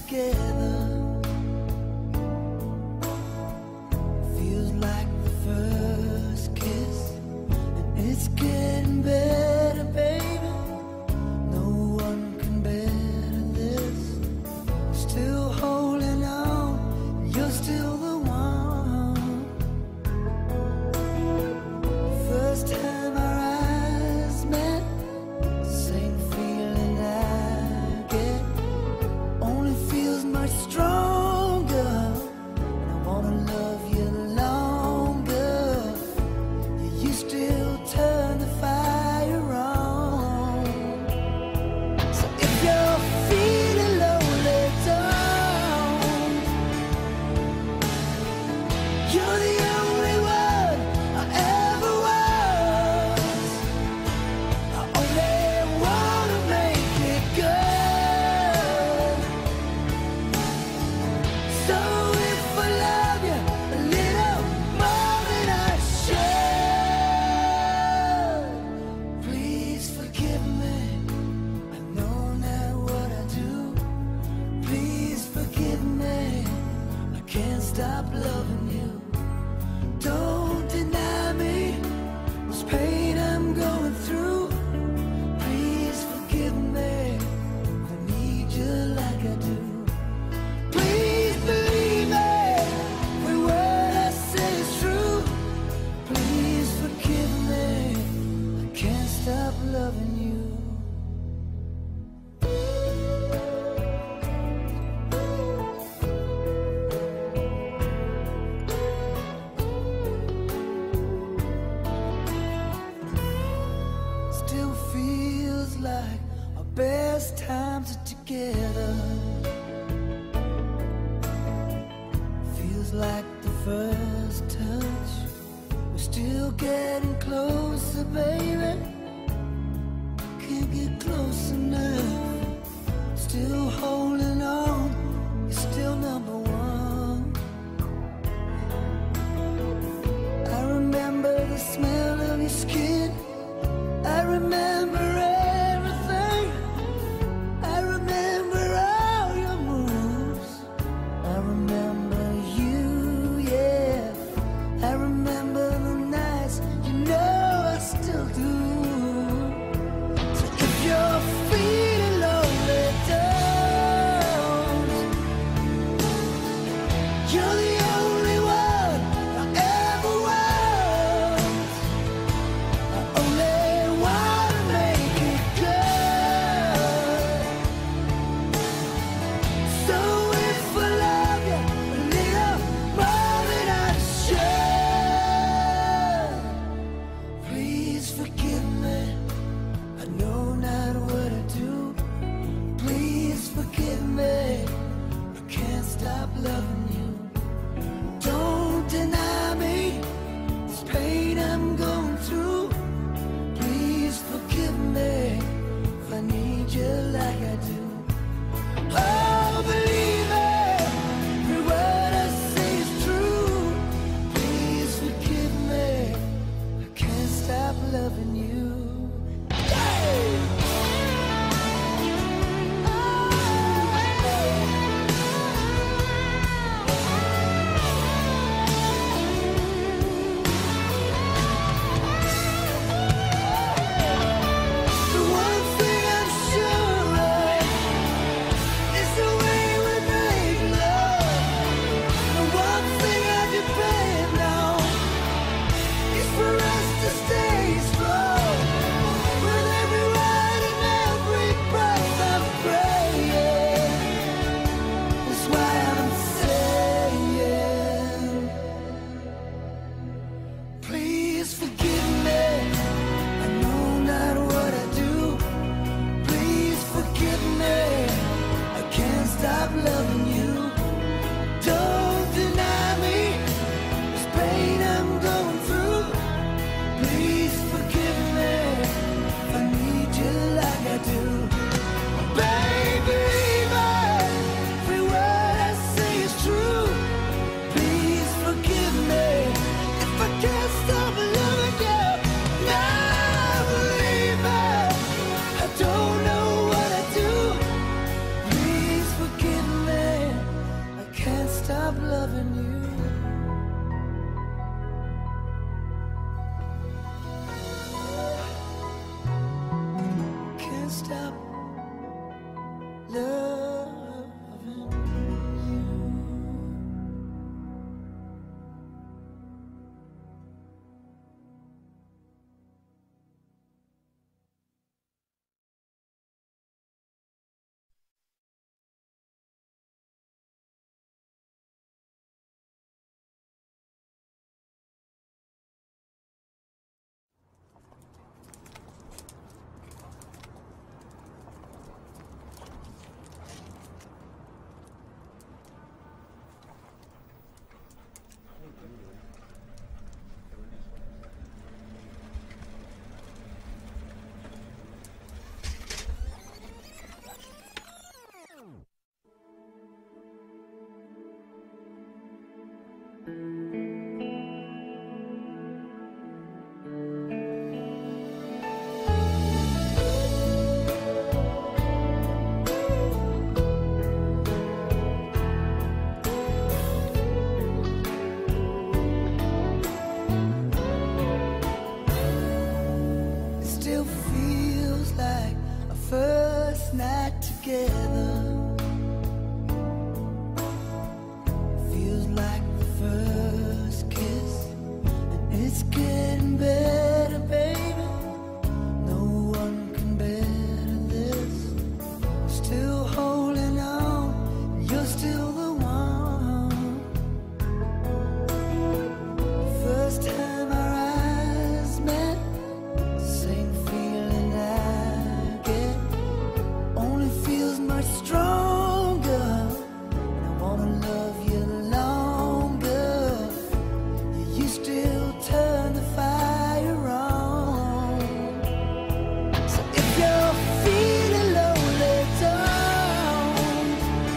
together. Feels like the first kiss, and it's getting better, baby. No one can better this. Still holding on, you're still the one. First time our eyes met, same feeling I get, only feels much stronger. And I wanna love you longer. You still turn the fire on. So if you're feeling lonely, don't. You're the only one I ever was. I only wanna make it good. So if I love you a little more than I should, please forgive me. I know not what I do. Please forgive me. I can't stop loving you. Don't deny me this pain I'm going through. Please forgive me. I need you like I do. Please believe me. Every word I say is true. Please forgive me. I can't stop loving you. Still feels like our best times are together. Feels like the first touch. We're still getting closer, baby. Can't get close enough. Still holding on. You're still number one. I remember the smell of your skin. I remember everything. I remember all your moves. I remember you, yeah. I remember the nights, you know I still do. So if you're feeling lonely, don't. You're the only one I ever was. I only wanna make it good. So if I love you a little more than I should, please forgive me. I know not what I do. Please forgive me. I can't stop loving you. Don't deny me this pain I'm going through. Please forgive me if I need you like I do. Oh, believe me, every word I say is true. Please forgive me. I can't stop loving you. still feels like our first night together. Feels like the first kiss, and it's getting better, baby. No one can better this. Still holding on, you're still the one. First time our eyes met, same feeling I get, only feels much stronger. And I wanna love you longer. You still turn the fire on. So if you're feeling lonely, don't.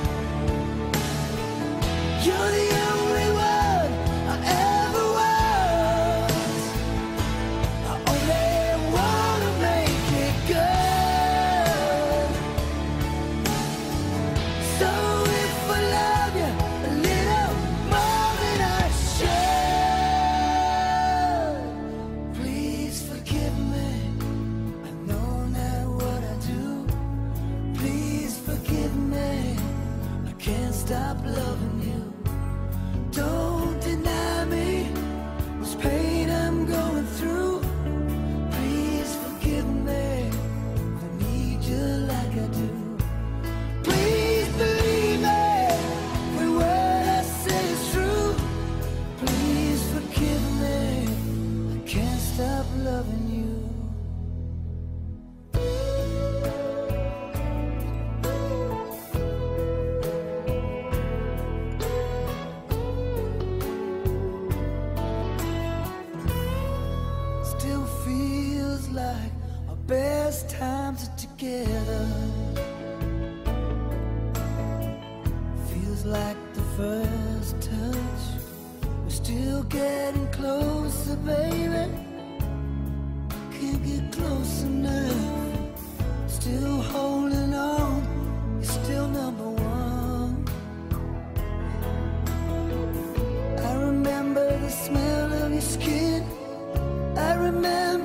You're the only one I ever was. I only wanna make it good. So if I love you a little more than I should, please forgive me. I know not what I do. Please forgive me. I can't stop loving you. Don't deny me this pain I'm going through. Please forgive me. I need you like I do. Please believe me. Every word I say is true. Please forgive me. I can't stop loving you. Still feels like our best times are together. Feels like the first touch. We're still getting closer, baby. Can't get close enough. Still holding on. You're still number one. I remember the smell of your skin. I remember